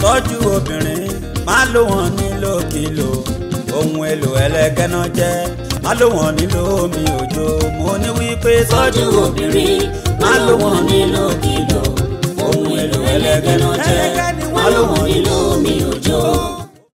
tọ́jú obìnrin má lò wọ́n nílòkulò ohun èlò ẹlẹgẹ́ náà jẹ́ má lò wọ́n nílò omi òjò mo ní wípé tọ́jú obìnrin má lò wọ́n nílòkulò ohun èlò ẹlẹgẹ́ náà jẹ́ má lò wọ́n nílò omi òjò.